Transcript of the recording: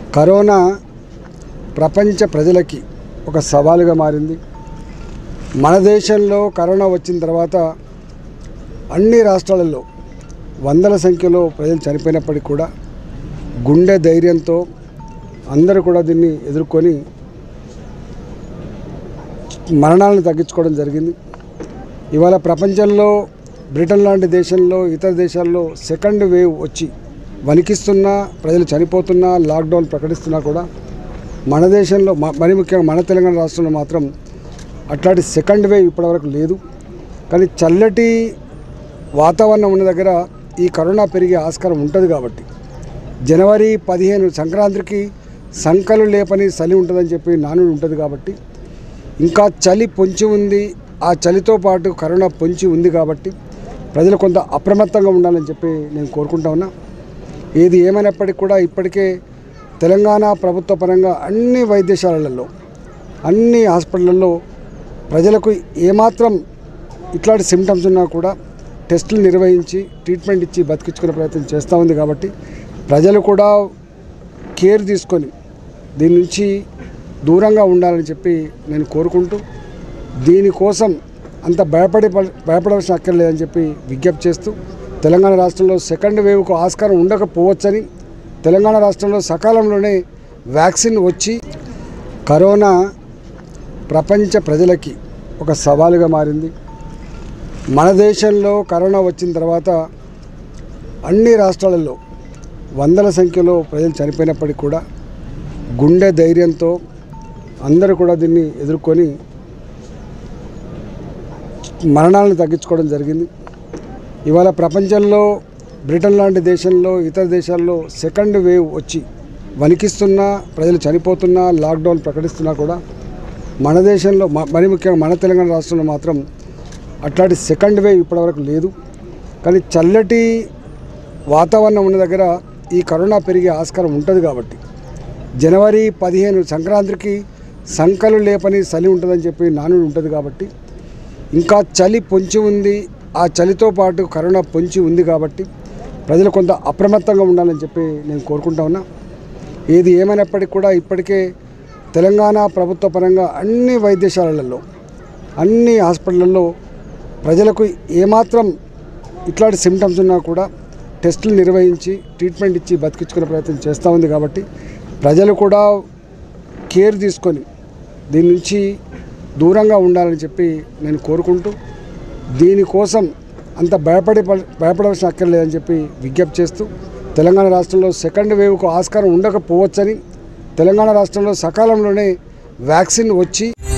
Corona ప్రపంచ ప్రజలకి ఒక సవాలుగా మారింది. మన దేశంలో కరోనా వచ్చిన తర్వాత అన్ని రాష్ట్రాలలో వందల సంఖ్యలో ప్రజలు చనిపోయినప్పటికీ కూడా గుండె ధైర్యంతో అందరూ కూడా దీన్ని ఎదుర్కొని మరణాలను తగ్గించుకోవడం జరిగింది. ఇవాళ ప్రపంచంలో బ్రిటన్ లాంటి దేశంలో ఇతర దేశాల్లో సెకండ్ వేవ్ వచ్చి వణికిస్తున్నా, ప్రజలు చనిపోతున్నా, లాక్డౌన్ ప్రకటిస్తున్నా కూడా మన దేశంలో మరి ముఖ్యంగా మన తెలంగాణ రాష్ట్రంలో మాత్రం అట్లాంటి సెకండ్ వేవ్ ఇప్పటివరకు లేదు. కానీ చల్లటి వాతావరణం ఉన్న దగ్గర ఈ కరోనా పెరిగే ఆస్కారం ఉంటుంది. కాబట్టి జనవరి 15 సంక్రాంతికి సంకలు లేపని చలి ఉంటుందని చెప్పి నానుడు ఉంటుంది. కాబట్టి ఇంకా చలి పొంచి ఉంది, ఆ చలితో పాటు కరోనా పొంచి ఉంది. కాబట్టి ప్రజలు కొంత అప్రమత్తంగా ఉండాలని చెప్పి నేను కోరుకుంటా ఉన్నా. ఏది ఏమైనప్పటికీ కూడా ఇప్పటికే తెలంగాణ ప్రభుత్వ పరంగా అన్ని వైద్యశాలలలో, అన్ని హాస్పిటళ్ళల్లో ప్రజలకు ఏమాత్రం ఇట్లాంటి సిమ్టమ్స్ ఉన్నా కూడా టెస్టులు నిర్వహించి ట్రీట్మెంట్ ఇచ్చి బతికించుకునే ప్రయత్నం చేస్తూ ఉంది. కాబట్టి ప్రజలు కూడా కేర్ తీసుకొని దీని నుంచి దూరంగా ఉండాలని చెప్పి నేను కోరుకుంటూ, దీనికోసం అంత భయపడవలసిన అక్కర్లేదని చెప్పి విజ్ఞప్తి చేస్తూ, తెలంగాణ రాష్ట్రంలో సెకండ్ వేవ్కు ఆస్కారం ఉండకపోవచ్చని, తెలంగాణ రాష్ట్రంలో సకాలంలోనే వ్యాక్సిన్ వచ్చి కరోనా ప్రపంచ ప్రజలకి ఒక సవాలుగా మారింది. మన దేశంలో కరోనా వచ్చిన తర్వాత అన్ని రాష్ట్రాలలో వందల సంఖ్యలో ప్రజలు చనిపోయినప్పటికీ కూడా గుండె ధైర్యంతో అందరూ కూడా దీన్ని ఎదుర్కొని మరణాలను తగ్గించుకోవడం జరిగింది. ఇవాళ ప్రపంచంలో బ్రిటన్ లాంటి దేశంలో ఇతర దేశాల్లో సెకండ్ వేవ్ వచ్చి వణికిస్తున్నా, ప్రజలు చనిపోతున్నా, లాక్డౌన్ ప్రకటిస్తున్నా కూడా మన దేశంలో మరి ముఖ్యంగా మన తెలంగాణ రాష్ట్రంలో మాత్రం అట్లాంటి సెకండ్ వేవ్ ఇప్పటివరకు లేదు. కానీ చల్లటి వాతావరణం ఉన్న దగ్గర ఈ కరోనా పెరిగే ఆస్కారం ఉంటుంది. కాబట్టి జనవరి 15 సంక్రాంతికి సంకలు లేపని చలి ఉంటుందని చెప్పి నానుడు ఉంటుంది. కాబట్టి ఇంకా చలి పొంచి ఉంది, ఆ చలితో పాటు కరోనా పొంచి ఉంది. కాబట్టి ప్రజలు కొంత అప్రమత్తంగా ఉండాలని చెప్పి నేను కోరుకుంటా ఉన్నా. ఏది ఏమైనప్పటికీ కూడా ఇప్పటికే తెలంగాణ ప్రభుత్వ పరంగా అన్ని వైద్యశాలలలో, అన్ని హాస్పిటళ్ళల్లో ప్రజలకు ఏమాత్రం ఇట్లాంటి సిమ్టమ్స్ ఉన్నా కూడా టెస్టులు నిర్వహించి ట్రీట్మెంట్ ఇచ్చి బతికించుకునే ప్రయత్నం చేస్తూ ఉంది. కాబట్టి ప్రజలు కూడా కేర్ తీసుకొని దీని నుంచి దూరంగా ఉండాలని చెప్పి నేను కోరుకుంటూ, దీనికోసం అంత భయపడవలసిన అక్కర్లేదని చెప్పి విజ్ఞప్తి చేస్తూ, తెలంగాణ రాష్ట్రంలో సెకండ్ వేవ్కు ఆస్కారం ఉండకపోవచ్చని, తెలంగాణ రాష్ట్రంలో సకాలంలోనే వ్యాక్సిన్ వచ్చి